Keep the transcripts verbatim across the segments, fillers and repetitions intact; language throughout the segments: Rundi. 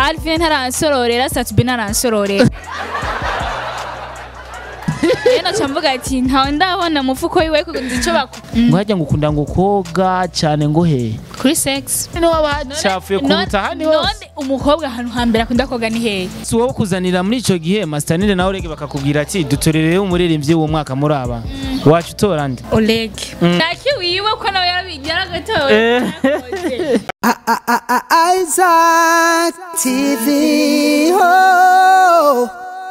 Alvin ntaransororera Satube ntaransororera Ena chamvuga ati ntawe ndabona mufuko yiwe ko ndico bako Ngwajya ngukunda ngo koga cyane ngo he kuri sex no wabacafuye kuruta handi hose none umukobwa ahantu hambere akunda koga ni he si wowe kuzanira muri ico gihe mastanire nawe rege bakakubwira ati dutorerere umuririmbyi wo mwaka muraba wacu utorande OLEGUE naki wiwe ko nawe yaragatoye Isaac T V oh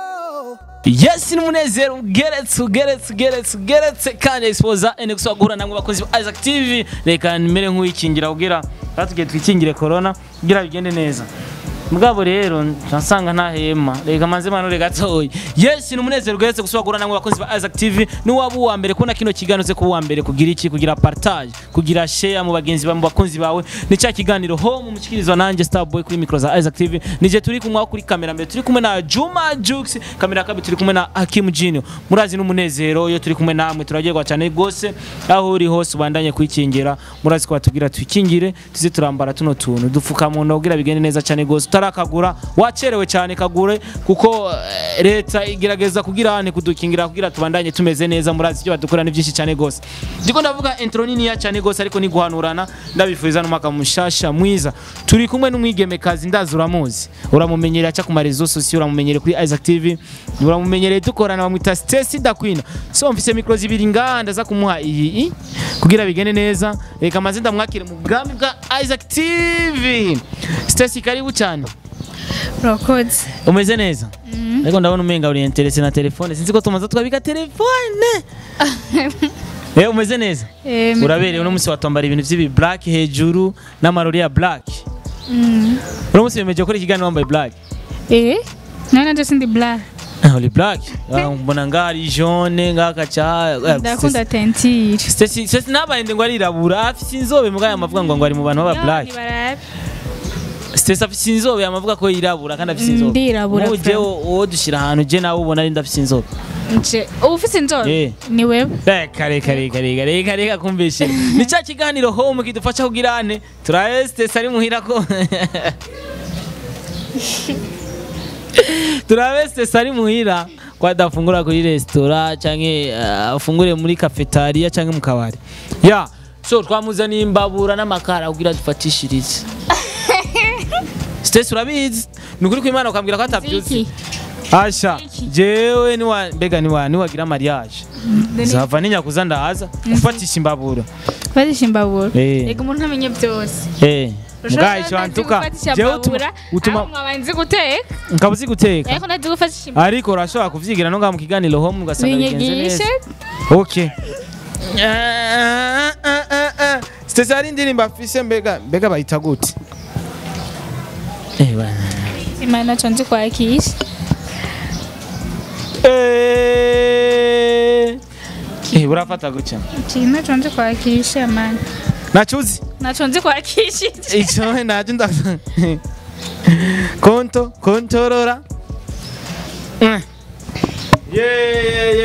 Yes ni munezero ugeretse ugeretse ugeretse ugeretse kandi exposa ene gusagura namwe bakozi ba Isaac T V reka nimere nk'uyikingira kugira batugiye twikingire corona kugira bigende neza mugabo rero nsanga nta hema reka manze manure gatoyi yes ni munezero ugeretse gusagura namwe bakozi ba Isaac T V ni wabu wa mbere kuna kino kiganiro ku wa mbere kugira iki kugira partage kugira share mu bagenzi ba mu bakunzi bawe ni cya kiganiro ho mu mukirizwa nanje Starboy kuri micro za Isaac T V nije turi kumwe kuri kamera mbere turi kumwe na Juma Jux kamera kabiri turi kumwe na Hakim Jino murazi n'umunezero yo turi kumwe namwe turagirwa cyane gose aho uri hose ubandanye kwikingera murazi ko batubwira twikingire tuze turambara tuno tuntu dufuka mu ndogira bigende neza cyane gose tarakagura wacerewe cyane kagure kuko leta igerageza kugira ane kudukingira kugira tubandanye tumeze neza murazi cyo badukorana byinshi cyane gose ndiko ndavuga intro nini ya cyane gose ariko ni guhanurana ndabifuriza n'umwaka mushasha mwiza turi kumwe n'umwigeme kazi ndazi uramuzi uramumenyereye acha ku marezo sociaux uramumenyereye kuri Isaac T V uramumenyereye dukorana bamwita Stacy URUKUNDO so mfise micro zibiri nganda za kumuha iyi kugira bigene neza reka maze ndamwakire mu bwami bwa Isaac T V Stacy karibu cyane Rokoze umeze neza ariko ndabona umenga uri interesse na telefone sinzi ko tumaze twabika telefone Eh umeze neza urabereye uno musi watambara ibintu by'ibi black hejuru n'amarori ya black mm uno musi bemeje gukora ikiganiro wambaye black eh nana je sindi black ah uri black mbona ngari jaune ngaka cha ndakunda tentire Stacy Stacy nabaende ngo arirabura afite inzobe mugaya amavuga ngo ngo ari mu bantu baba black Stacy afite inzobe amavuga ko yirabura kandi afite inzobe ndirabura uje wo dushira ahantu je nawe ubona ari ndafite inzobe nje ufite inzobe ni wewe kare kare kare kare kare kumbeshe ni cya kiganiro home kidufasha kugirane turaye Stacy ari muhira ko turabe Stacy ari muhira kwa dafungura kuri restaurant canke afungure muri cafeteria canke mu kabari ya so twamuzaniye imbabura n'amakara kugira dufatishirize Stacy urabizi nukuri ko Imana ukambwira ko atabyuzi Asha jewe ni wa mbega ni wa ni wagira mariage zava ninya kuzanda haza ufatisha imbabura ufatisha imbabura ego umuntu amenye byose eh Ngai chwantuka jewe utuma utuma mwabanzi guteka nkabuzi guteka ariko ndazi gufatisha imbabura ariko urashobora kuvyigira no ngamu kiganiro home ugasanga bigenze neza okay Stacy ari ndirimba afise mbega mbega bayita gute eh bana Imana chonje kwa kishi eh eh urafata guca China chonje kwa kishi amana nachuzi nachonze kwa kishi icho naje nda konto kontorora yeah yeah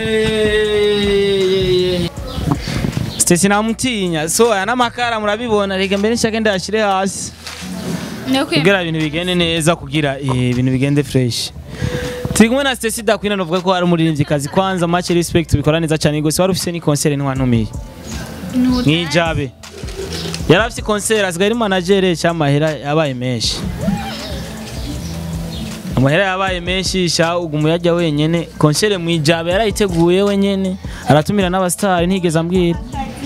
yeah Stacy namutinya so ana makara murabibona reka mbere nshake ndashire hasi kugira ibintu bigende neza kugira ibintu bigende fresh Tigumwe na Stacy URUKUNDO novuga ko ari umuririmbyi kazi kwanza much respect bikora neza cyane gose wari ufise ni concert ntwantumiye ni jabe yarafise concert azigari manager cyamahera yabaye menshi amahera yabaye menshi sha ugumu yajya wenyene concert mu ijabe yarayiteguye wenyene aratumira n'abastar ntigeze ambwira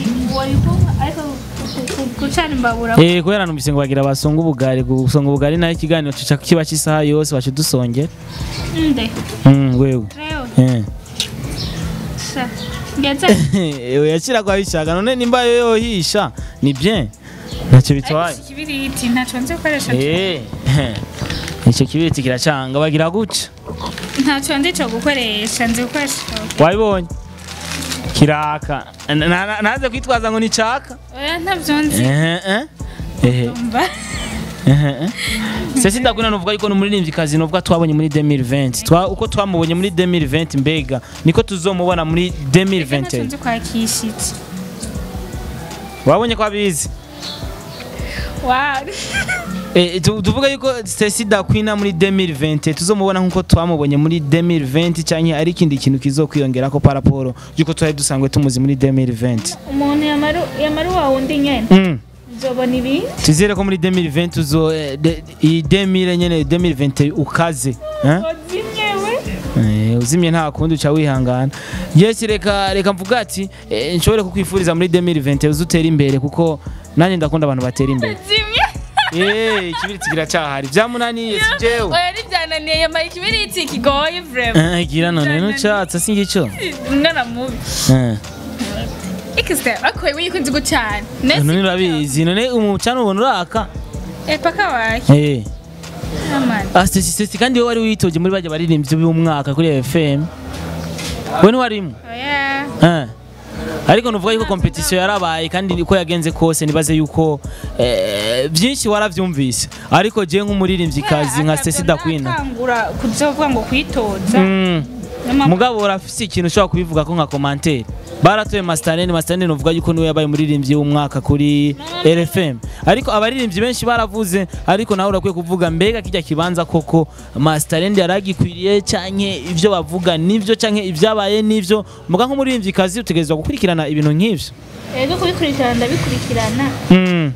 kucana imbabura eh kubera numvise ngo bagira basonga ubugari gusonga ubugari nayo ikiganiro cyo kiba kisaha yose bacu dusonge nde mm wewe eh sa ngeze ewe yakira kwa hishaga none nimba yo yohisha ni bien ntacyo bitwaye kibiriti ntacyo nzi gukoresha eh icyo kibiriti kiracanga bagira guca ntacyo ndi cyo gukoresha nzi gukoresha wabibonye kiraka naze kwitwaza ngo ni caka oya ntavyo nzi eh eh eh eh Stacy URUKUNDO novuga yuko n'umuririmbyi kazi novuga twabonye muri deux mille vingt twa uko twamubonye muri deux mille vingt mbega niko tuzomubona muri deux mille vingt nzi kwa kishiti wabonye ko abizi Wow. Eh tuvuga yuko Stacy dakwina muri deux mille vingt tuzomubona nkuko twamubonye muri deux mille vingt canke ari kindi kintu kizokwiyongera ko paraporo yuko twari dusangwe tumuzi muri deux mille vingt. Umuntu yamaru yamaru wa wundi nyene. Mm. Zobona ibi. Tuzere ko muri deux mille vingt uzo i deux mille nyene deux mille vingt ukaze. Hein? Eh uzimye nta kundi uca wihangana. Yes reka reka mvuga ati nshobore kukwifuriza muri deux mille vingt uzutera imbere kuko nanye ndakunda abantu batera imbere. Eh ikibiriti kiracyahari byamunaniye sijewe. Oya nibyananiye yamaye ikibiriti kigoye vraiment. Eh gira none no cyatsa singico. Ngana mubi. Eh. Ikiste akoye wikunze gucana. None urabizi none umucana ubona uraka. Eh paka waye. Eh. Ah Stacy Stacy kandi wari witoje muri baje baririmbyi b'umwaka kuri F M. Wewe ni warimo? Oya. Eh. Ariko nuvuga yuko competition yarabaye kandi niko yagenze kose nibaze yuko eh byinshi waravyumvise ariko je nk'umuririmbyi kazi nka Stacy dakwina kangura kuzovuga ngo kwitoza mugabo urafise ikintu ushobora kubivuga ko nka commentaire baratoye Masterland Masterland nuvuga yuko niwe yabaye umuririmbyi w'umwaka kuri R F M ariko abaririmbyi benshi baravuze ariko nawe urakwiye kuvuga mbega kijya kibanza koko Masterland yaragikwiriye canke ivyo bavuga nivyo canke ivyabaye nivyo muga nk'umuririmbyi kazi utegerezwa gukurikirana ibintu nk'ivyo ego kubikurikirana ndabikurikirana mm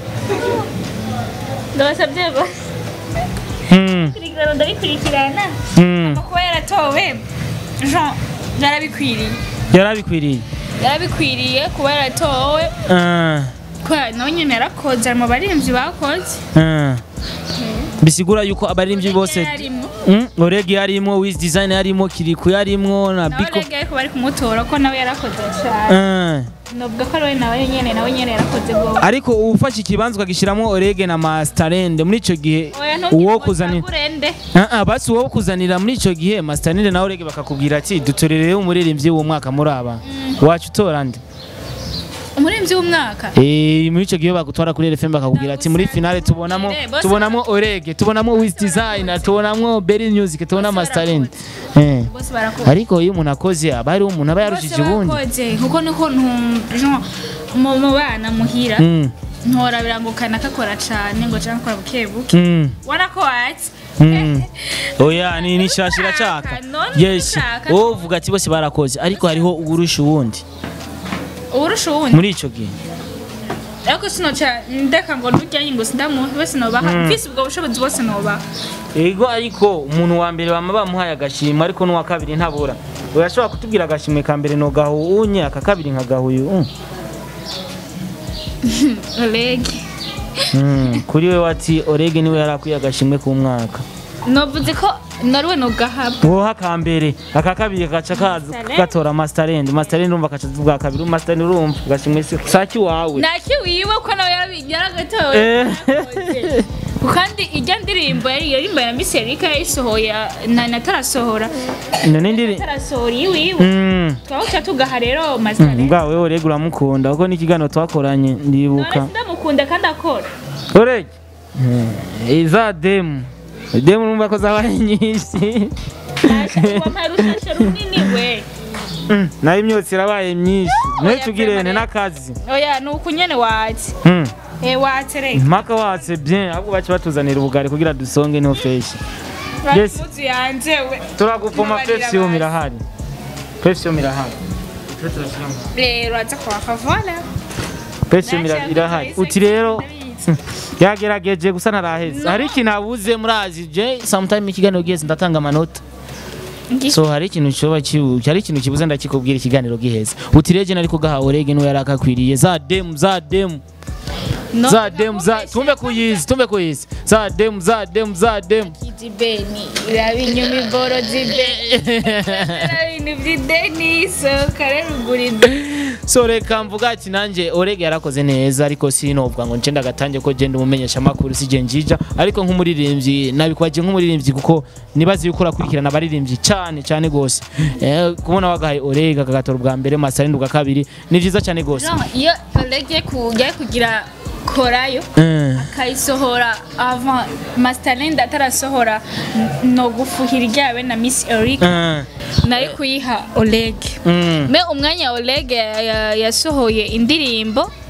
ndabasabye ba mm kubikurikirana ndabikurikirana mm kuko yaratowe Jean yarabikwiriye yarabikwiriye yarabikwiriye kuba yaratowe ah kwa nawe nyene yarakoze mu baririmbyi bakoze ah bisigura yuko abaririmbyi bose mm Olege yarimo Wiz Design yarimo Kiriku yarimo na Biko Olege ko bari kumutora ko nawe yarakoze cyane ah nobwa ko nawe nawe nyene nawe nyene yarakoze go ariko ufashe ikibanza ukagishiramo Olege na Masterland muri ico gihe uwo kuzanira ah ah basi uwo kuzanira muri ico gihe Masterland na Olege bakakubwira ati dutorerere umuririmbyi wo mwaka muri aba wacu torande umuririmbyi w'umwaka eh muri ico gihe bagutwara kuri R F M bakakubwira ati muri finale tubonamo tubonamo Olege tubonamo Wiz Design tubonamo Berry Music tubona Masterland eh ariko iyo umuntu akoze abari umuntu aba yarushije ubundi kuko niko Jean mu bana muhira ntorabira ngo kana kakora cyane ngo cyangwa kora bukebuke warako ati oya ni nishashira cyaka yes uvuga ati bose barakoze ariko hariho urusha ubundi urusha ubundi muri ico gihe ariko sinoca ndeka ngo ndujya ngo sindamu bose no baha mfise ubwo bushobozi bose no baha ego ariko umuntu wa mbere bama bamuhaye agashimwe ariko n'uwa kabiri ntabura urashobora kutubwira agashimwe ka mbere no gahu unye aka kabiri nka gahuyu Olege mm kuri we wati Olege niwe yarakwiye agashimwe ku mwaka novuze ko nariwe no gahabwa wo hakambere aka kabiri gaca kaza gatora Masterland Masterland urumva kaca bwa kabiri Masterland urumva gashimwe saki wawe naki wiwe ko nawe yaragatowe kandi ijya ndirimbo yari yarimba ya Miss Erika yayisohoye na natarasohora none ndiri natarasohora iwiwe twaho tugaha rero Masterland bwawe Olege uramukunda kuko n'ikigano twakoranye ndibuka ndamukunda kandi akora Olege iza demu demu numva ko zabaye nyinshi wamarusha runini we nayo imyotsi irabaye myinshi nayo tugirene n'akazi oya nuko nyene wati eh wati reka mpaka watse bien ahubwo bace batuzanira ubugari kugira dusonge no fresh yes muzi yanjewe turaguvuma perfume irahari perfume irahari rero aza kwa kavala perfume irahari uti rero yagerageje gusa naraheze hari ikintu abuze murazi je sometime ikiganiro giheze ndatanga amanota so hari ikintu cyoba kibu hari ikintu kibuze ndakikubwira ikiganiro giheze utireje nari kugaha Olege no yarakakwiriye za dem za dem za dem za tumbe kuyizi tumbe kuyizi za dem za dem za dem kijibeni irabinyumi boro zibe irabintu by'ideni so karerugurize so reka mvuga ati nanje Olege yarakoze neza ariko sinovuga ngo ncenda gatange ko genda umumenyesha makuru sije njija ariko nk'umuririmbyi nabikwaje nk'umuririmbyi kuko nibazi yuko rakurikirana abaririmbyi cyane cyane gose eh kubona wagahaye Olege akagatora bwa mbere Masterland bwa kabiri ni byiza cyane gose iyo Olege kujya kugira korayo akayisohora avant Masterland atarasohora no gufuhira ryawe na Miss Erika nari kuyiha Olege me umwanya Olege yasohoye indirimbo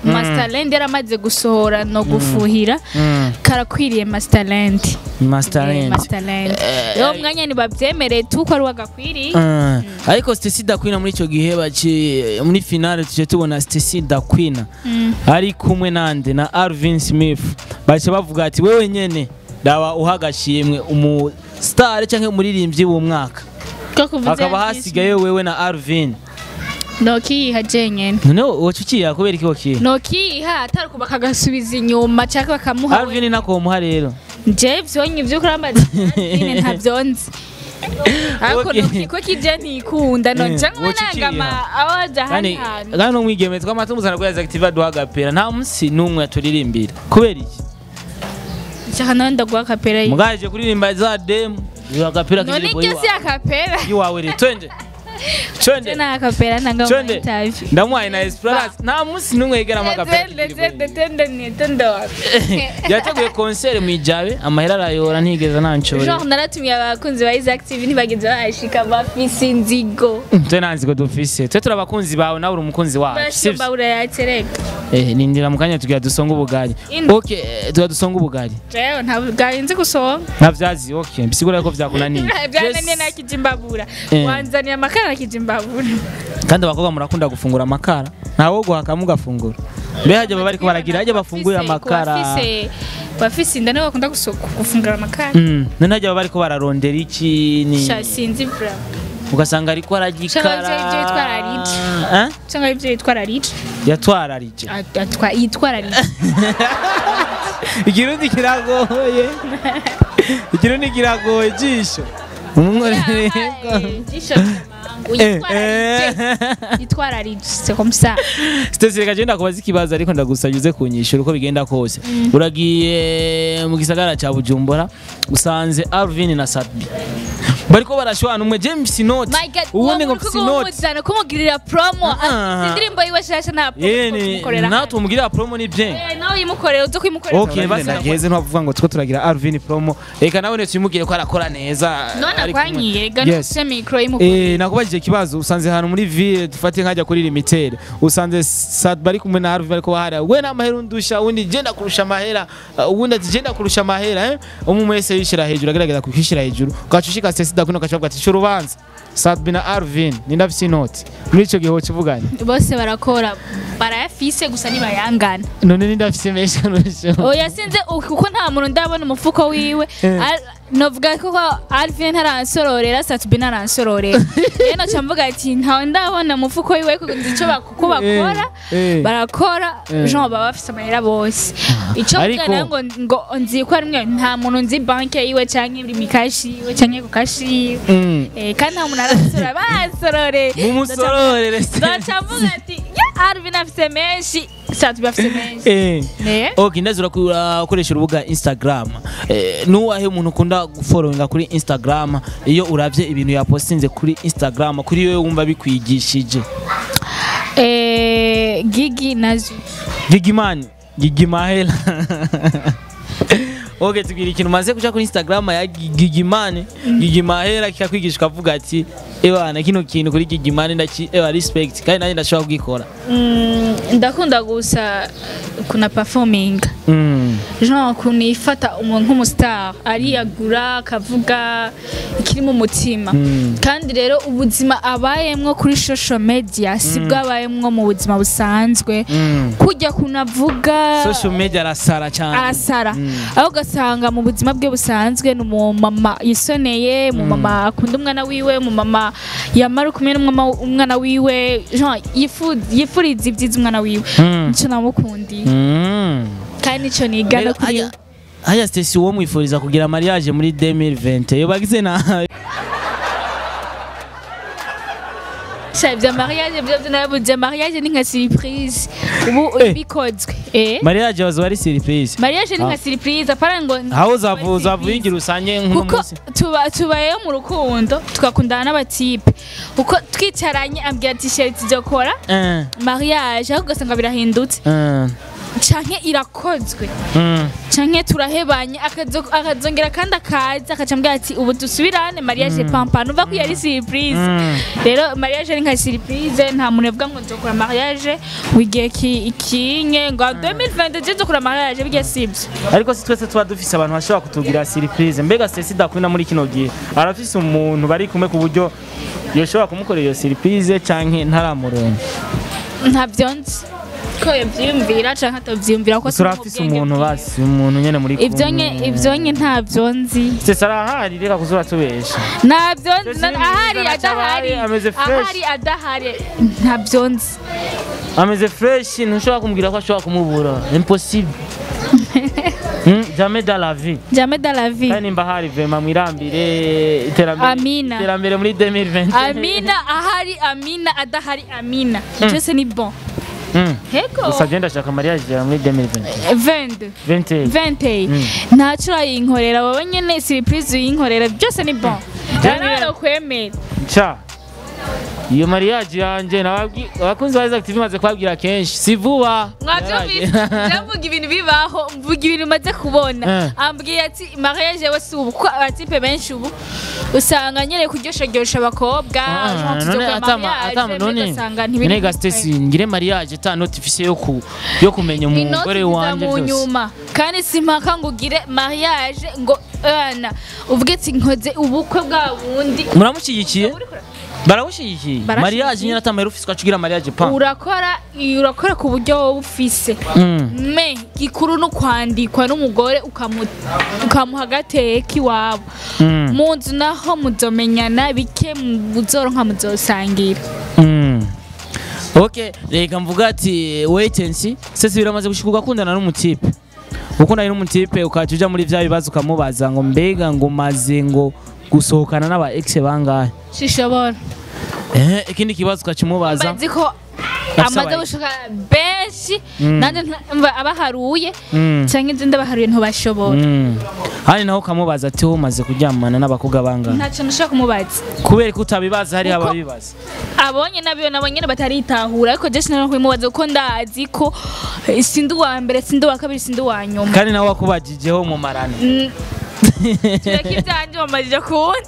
Masterland yaramaze gusohora no gufuhira karakwiriye Masterland Masterland Masterland yo mwanya ni babyemereye tuko ari wagakwiriye ariko Stacy Dakwina muri ico gihe baci muri finale tuje tubona Stacy Dakwina ari kumwe nande na Alvin Smith bace bavuga ati wewe nyene dawa uhagashimwe umu star canke umuririmbyi w'umwaka akaba hasigaye wewe na Alvin Nokiha jenyene none wocukiya kubera iki wokiye Nokiha ataruko bakagasubiza inyuma cyaka bakamuha Alvin nako muha rero je vyonye ivyo kurambaza nyine ntavyonzi ariko nokiko kije ntikunda no cyangwa nangama awaja hani hani gano mwigeme twamatumuzana kwa active duhagapera nta munsi numwe aturirimbira kubera iki cyaka nanda gwa kapera mugaje kuririmba za dem duhagapera kije boyo none kesi akapera yiwawe re twende Chonde na akapera nanga Chonde ndamwaye na Esperance nta munsi numwe yegera amagapera tende tende ni tende yateguye concert mu Ijabe amahera arayora ntigeza nanchore genre naratumiye abakunzi ba Isaac T V ntibageze bashika bafise inzigo twe nanzigo dufise twe turabakunzi bawe nawe uri umukunzi wacu sivyo baura yatereka eh nindira mukanya tugira dusonga ubugari okay tugira dusonga ubugari jewe nta bugari nzi gusonga ntavyazi okay bisigura ko vyakunaniye byananiye nakijimbabura wanzaniye amakara kijimbabura kandi abakobwa murakunda gufungura amakara ntawo guhaka mugafungura mbe haje baba ariko baragira haje bafungura amakara bafise bafise indane bakunda gufungura amakara mm none haje baba ariko bararondera iki ni shasinzi bra ugasanga ariko aragikara cyangwa ibyo yitwara rije eh cyangwa ibyo yitwara rije yatwara rije atwa yitwara rije ikirundi kiragoye ikirundi kiragoye jisho umumorere jisho itwara rije c'est comme ça Stacy reka genda kubaza ikibazo ariko ndagusayuze kunyishura uko bigenda kose uragiye mu gisagara ca Bujumbura usanze Alvin na Sadbi bariko barashwana umwe James Note ubundi ngo Note cyane kumugirira promo indirimbo yiwe shasha na promo nato umugirira promo ni bien eh nawe yimukorera uzo kwimukorera okay basi nageze ntavuga ngo tuko turagira Alvin promo reka nawe ne tuyimugire ko arakora neza none kwanyiye gano se micro yimukorera eh nakubajije kibazo usanze hano muri ville dufate nkajya kuri limitere usanze Sadbi bari kumwe na Alvin bariko bahara we na mahera undusha undi genda kurusha mahera ubundi ati genda kurusha mahera eh umwe wese yishira hejuru agerageza kwishira hejuru ukacushika Stacy Dakwina ukashobwa ati urubanza Sadbi na Alvin ni ndafise inoti muri ico gihe ho kivuganye bose barakora barayafise gusa ni bayangana none ni ndafise mesha n'urusho oya sinze kuko nta muntu ndabona umufuko wiwe novuga ko Alvin ntaransororera Sadbi naransororera rero cyamvuga ati ntawe ndabona umufuko wiwe kuko ndico bakuko bakora barakora Jean baba bafise amahera bose ico bwana ngo ngo nzi ko ari mwe nta muntu nzi banke yiwe canke iri mikashi yiwe canke ku kashi eh kandi nta muntu arasorora basorore mumusororere cyamvuga ati Alvin afise menshi Sadbi afise menshi eh okay ndazura ukoresha urubuga Instagram eh nuwahe umuntu ukunda gufollowinga kuri Instagram iyo uravye ibintu yapostinze kuri Instagram kuri wewe wumva bikwigishije eh Gigi nazo Gigi man Gigi mahela okay tugira ikintu maze kuja kuri Instagram ya Gigi man Gigi mahela kikakwigisha kavuga ati ebana kino kintu kuri Gigi man ndaki eba respect kandi nanje ndashobora kugikora ndakunda gusa kuna performing mm genre kunifata umuntu nk'umustar ari yagura kavuga ikiri mu mutima kandi rero ubuzima abayemwo kuri social media sibwo abayemwo mu buzima busanzwe kujya kunavuga social media arasara cyane arasara aho gasanga mu buzima bwe busanzwe no mama yisoneye mu mama akunda umwana wiwe mu mama yamara kumwe n'umwana wiwe genre yifuriza ibyiza umwana wiwe nico namukundi kandi nico nigana kuri haya Stacy wo mwifuriza kugira mariage muri deux mille vingt yo bagize na Shabya mariage byo nabuze mariage ni nka surprise ubu bikozwe eh mariage wazo ari surprise mariage ni nka surprise apara ngo aho zavuza vuyigira usanye nk'umunsi tuba tubaye mu rukundo tukakundana n'abatipe uko twicaranye ambwira ati sheri tujokora mariage aho gasanga birahindutse canke irakozwe Mm. canke turahebanye akazo- akazongera kandi akaza akacambwira ati ubu dusubirane mariage pampa numva ko yari surprise Mm. rero mariage ari nka surprise nta muntu yavuga ngo nzokora mariage wigiye ki- ikinye ngo deux mille vingt je nzokora mariage bigiye sibyo ariko si twese tuba dufise abantu bashobora kutugira surprise mbega Stacy dakwina muri kino gihe arafise umuntu bari kumwe ku buryo yoshobora kumukorera iyo surprise canke ntaramuronka ntabyo nzi ko yabyiyumvira canke atavyiyumvira ko turafise umuntu basi umuntu nyene muri kumwe ivyo nye ivyo nye ntabyo nzi Stacy arahari reka kuzura tubesha ntabyo nzi Stacy ni ahari mwiza, adahari nacabaye, ameze fresh. ahari adahari ntabyo nzi ameze fresh ntushobora kumubwira ko ashobora kumubura impossible Hmm, jamais dans la vie jamais dans la vie kandi mba hari vraiment mwirambire iterambere Amina. iterambere muri deux mille vingt amina ahari amina adahari amina byose ni bon Mm. heko gusa genda shaka mariage ya muri deux mille vingt vingt vingt vingt ntacyo urayinkorera wowe nyine surprise uyinkorera byose ni bon rero kwemera cha iyo mariage yanje nababwi abakunzi ba Active maze kwabwira kenshi si vuba mwabyumvise ndavuga ibintu bibaho mvuga ibintu maze kubona ambwiye ati mariage yawe si ubu kuko abatipe benshi ubu usanga nyine kuryoshagirosha abakobwa ugasanga ntibinega Stacy ngire mariage ta notifice yo ku yo kumenya umugore wanje mu nyuma kandi simpaka ngo ugire mariage ngo ana uvuge ati nkoze ubukwe bwa bundi muramushyigikiye barawushigikiye mariage nyine atamara ufise kwacugira mariage pa urakora urakora ku buryo wowe ufise me gikuru no kwandikwa n'umugore ukamuha agateka iwabo mu nzu naho muzomenyana bike muzoronka muzosangira ok reka mvuga ati wait and see Stacy biramaze gushika ugakundana n'umutipe ukundana n'umutipe ukaca uja muri vya bibazo ukamubaza ngo mbega ngo maze ngo gusohokana n'aba ex bangahe sishobora eh ikindi kibazo ukacimubaza bazi ko amaze gushaka benshi nanje abaharuye canke izindi abaharuye ntobashobora hani naho ukamubaza ati wo maze kuryamana n'abakobwa bangahe ntaco nashaka kumubaza kubera ko utabibaza hari ababibaza abonye nabyo nabonye bataritahura ariko je sinari kumubaza uko ndazi ko sindi wa mbere sindi wa kabiri sindi wa nyuma kandi nawe wakubajijeho mu marana tureka ibyanje bamajije kuwundi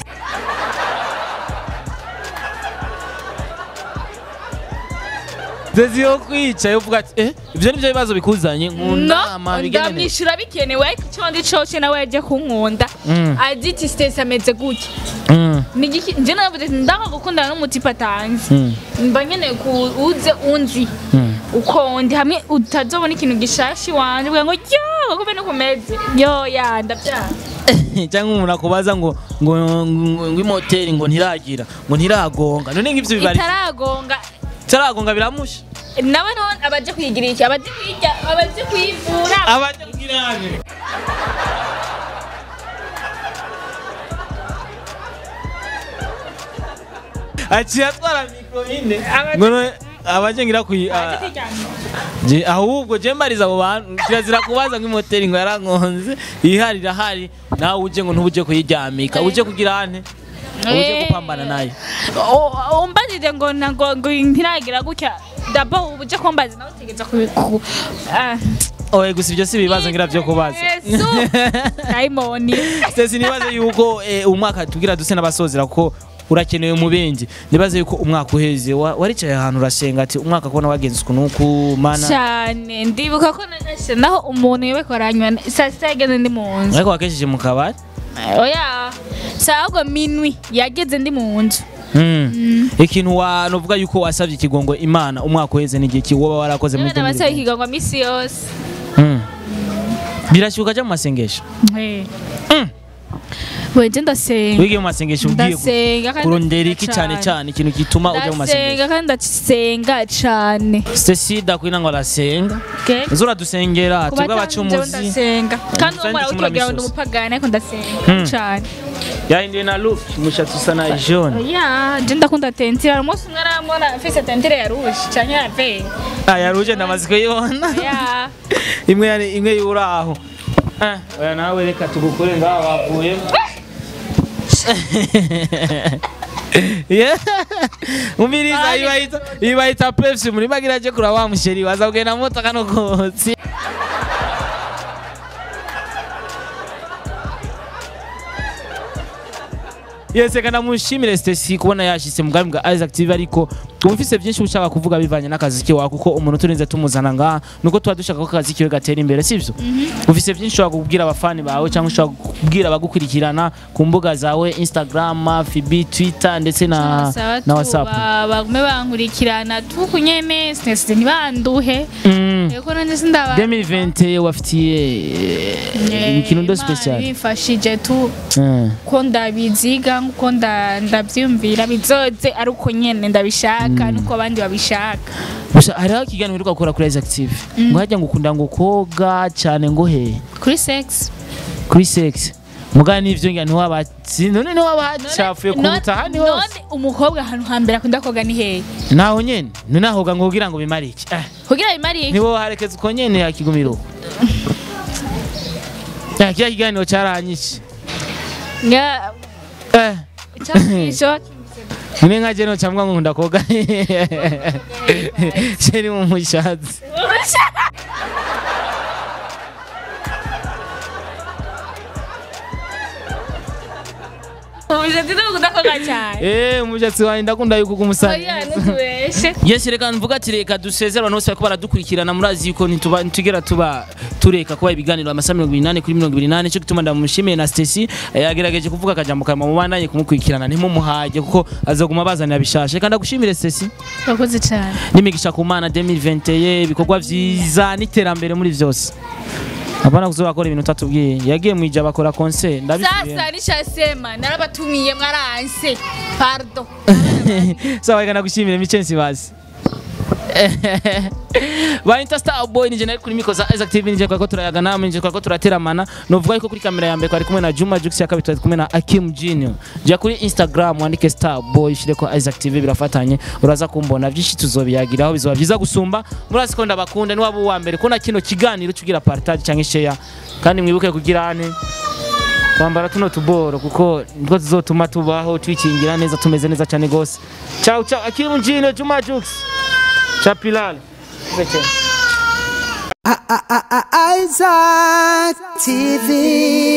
Stacy yo kwica yo vuga ati eh ivyo nivyo bibazo bikuzanye nkundama bigene ndamwishura bikenewe ariko icyo ndi coce nawe yaje kunkunda azi ati Stacy ameze gutya nigiki nje navuze ndanga gukundana n'umutipa tanzi mba nyene ku uze unzi uko ndi hamwe utazobona ikintu gishashi wanje bwa ngo yo kube no kumeze yo ya ndabya cyangwa umuntu akubaza ngo ngo ngo imoteri ngo ntiragira ngo ntiragonga none ngivyo bibari itaragonga itaragonga biramusha nawe none abaje kwigira iki abaje kwija abaje kwivura abaje kugirane aci atwara mikro ine ngono abaje ngira kuyi je ahubwo je mbariza abo bantu kirazira kubaza ngo imoteri ngo yarankonze iharira hari nawe uje ngo ntubuje kuyiryamika uje kugira ante uje gupambana nayo umbajije ngo ngo ngo ntiragira gutya dabo uje kumbaza nawe utegeza ku oye gusa ibyo si bibazo ngira byo kubaza Simon Stacy nibaze yuko umwaka tugira duse n'abasozera kuko urakenewe mu bindi nibaze yuko umwaka uheze waricaye ahantu urasenga ati umwaka kubona wagenze ukuntu mana cyane ndibuka ko naho umuntu yewe koranywa sasa yageze ndi mu nzu ariko wakesheje mu kabari oya sago minwi yageze ndi mu nzu ikintu wa novuga yuko wasavye ikigongo Imana umwaka uheze n'igihe ki woba warakoze muri ndabona basavye ikigongo misi yose birashuka je mu masengesho weje ndasenga wige mu masengesho ugiye kurondera iki cyane cyane ikintu gituma ujya mu masengesho ndasenga kandi ndasenga cyane Stacy dakwina ngo arasenga uzura dusengera twebwe abacumuzi ndasenga kandi umara utegera ngo umupagane ariko ndasenga cyane yahinduye na look umushatsi usa na jaune ya je ndakunda tentire umunsi umwe aramubona fise tentire ya rouge cyane ya vert ah ya rouge ndamaze kuyibona ya imwe yani imwe yuraho eh oya nawe reka tugukure ngaho wavuye yeah umiriza ibayita ibayita Pepsi muri magiraje kura wa musheri waza kugenda moto kano kotsi yese kana mushimire Stacy kubona yashitse mu bwami bwa Isaac T V ariko ufise byinshi ushaka kuvuga bivanye n'akazi kiwe kuko umuntu turinze tumuzana nga nuko twa dushaka ko akazi kiwe gatera imbere sivyo ufise byinshi ushaka kubwira abafani bawe cyangwa ushaka kubwira abagukurikirana ku mbuga zawe Instagram, F B, Twitter ndetse na na WhatsApp bagume bankurikirana tukunyene Stacy ntibanduhe yego none sindaba deux mille vingt wafitiye ikintu ndo special bifashije tu ko ndabiziga ko ndabyumvira bizoze ari uko nyene ndabishaka nuko abandi babishaka gusa hariho ikiganiro uheruka gukora kuri Isaac T V ngo hajya ngo ukunda ngo koga cyane ngo he kuri sex kuri sex mugani ivyo ngani wabatsi none no wabacafuye kuruta hani hose none umukobwa ahantu hambere akunda koga ni he naho nyene none ahoga ngo kugira ngo bimari iki eh kugira bimari iki nibo harekeza uko nyene yakigumiro ya kiya kiganiro cyaranyishe nga eh cyakisho none nka jeno cyangwa ngo nkunda koga cyari mu mushatsi Umujatsi ndakunda koga cyane. Eh umujatsi wanjye ndakunda yuko kumusanya. Yes reka mvuga ati reka dusezera abantu bose bako baradukurikirana murazi yuko ntituba ntugera tuba tureka kuba ibiganiro amasaha mirongo inani kuri mirongo inani cyo gituma ndamushimiye na Stacy yagerageje kuvuga akajambo kama mubandanye kumukurikirana ntimumuhaje kuko azaguma bazanira bishashe kandi agushimire Stacy. Bakoze cyane. Nimigisha ku mana deux mille vingt et un ibikorwa vyiza n'iterambere muri vyose. Abana kuzoba akora ibintu tatubwiye yagiye mwija bakora concert ndabisubiye sasa nishasema narabatumiye mwaranse pardon sawa igana gushimira michensi bazi ba Interstar boy nije nari kuri mikoza Isaac T V nije kwa ko turayagana nije kwa ko turateramana novuga yuko kuri kamera ya mbere kwari kumwe na Juma Jux ya kabiri twari kumwe na Akim Junior je kuri Instagram wandike Star Boy shire ko Isaac T V birafatanye uraza kumbona byinshi tuzobiyagiraho bizoba byiza gusumba murazi ko ndabakunda ni wabo wa mbere kuna kino kiganiro cyugira Partage cyangwa share kandi mwibuke kugira ane kwambara tuno tuboro kuko niko tuzotuma tubaho twikingira neza tumeze neza cyane gose ciao ciao Akim Junior Juma Jux Chapilal Isaac T V